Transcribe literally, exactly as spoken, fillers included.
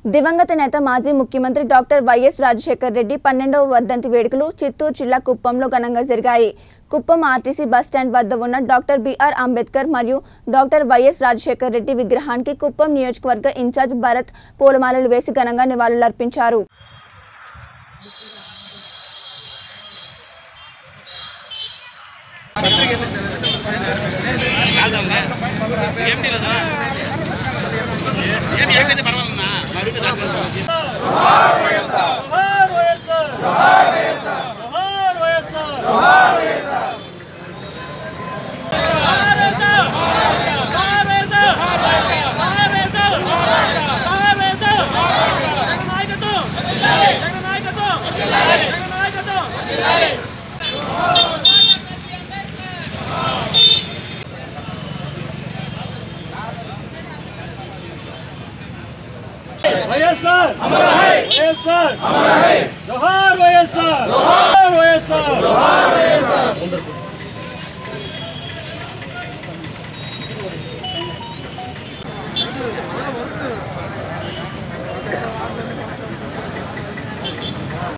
దివంగత నేత మాజీ ముఖ్యమంత్రి డాక్టర్ వైఎస్ రాజశేఖర్ రెడ్డి పన్నెండవ వర్ధంతి వేడుకలు చిత్తూరు జిల్లా కుప్పంలో ఘనంగా జరిగాయి. కుప్పం ఆర్టీసీ బస్టాండ్ వద్ద ఉన్న డాక్టర్ బిఆర్ అంబేద్కర్ మరియు డాక్టర్ వైఎస్ రాజశేఖర్ రెడ్డి విగ్రహానికి కుప్పం నియోజకవర్గ ఇన్ఛార్జ్ భరత్ పూలమాలలు వేసి ఘనంగా నివాళులర్పించారు. వైఎస్ఆర్ అమర్ హై వైఎస్ఆర్ అమర్ హై జోహార్ వైఎస్ఆర్ జోహార్ వైఎస్ఆర్ జోహార్